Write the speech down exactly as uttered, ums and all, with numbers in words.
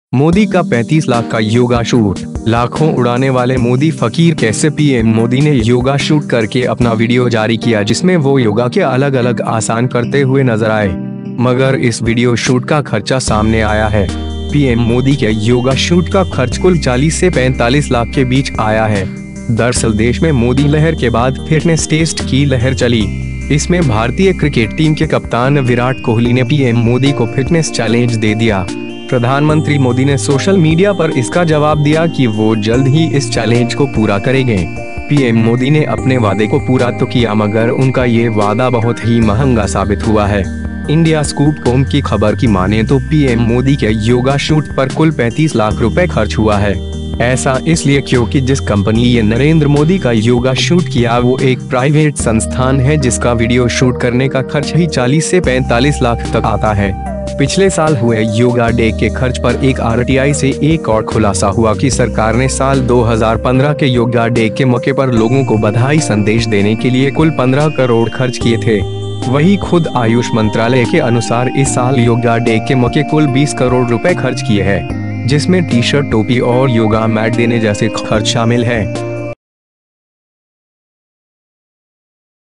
मोदी का पैंतीस लाख का योगा शूट, लाखों उड़ाने वाले मोदी फकीर कैसे। पीएम मोदी ने योगा शूट करके अपना वीडियो जारी किया जिसमें वो योगा के अलग अलग आसन करते हुए नजर आए, मगर इस वीडियो शूट का खर्चा सामने आया है। पीएम मोदी के योगा शूट का खर्च कुल चालीस से पैंतालीस लाख के बीच आया है। दरअसल देश में मोदी लहर के बाद फिटनेस टेस्ट की लहर चली। इसमें भारतीय क्रिकेट टीम के कप्तान विराट कोहली ने पीएम मोदी को फिटनेस चैलेंज दे दिया। प्रधानमंत्री मोदी ने सोशल मीडिया पर इसका जवाब दिया कि वो जल्द ही इस चैलेंज को पूरा करेंगे। पीएम मोदी ने अपने वादे को पूरा तो किया, मगर उनका ये वादा बहुत ही महंगा साबित हुआ है। इंडिया स्कूप कॉम की खबर की माने तो पीएम मोदी के योगा शूट पर कुल पैंतीस लाख रुपए खर्च हुआ है। ऐसा इसलिए क्योंकि जिस कंपनी ये नरेंद्र मोदी का योगा शूट किया वो एक प्राइवेट संस्थान है जिसका वीडियो शूट करने का खर्च ही चालीस से पैंतालीस लाख तक आता है। पिछले साल हुए योगा डे के खर्च पर एक आरटीआई से एक और खुलासा हुआ कि सरकार ने साल दो हज़ार पंद्रह के योगा डे के मौके पर लोगों को बधाई संदेश देने के लिए कुल पंद्रह करोड़ खर्च किए थे। वही खुद आयुष मंत्रालय के अनुसार इस साल योगा डे के मौके कुल बीस करोड़ रुपए खर्च किए हैं, जिसमें टी शर्ट, टोपी और योगा मैट देने जैसे खर्च शामिल है।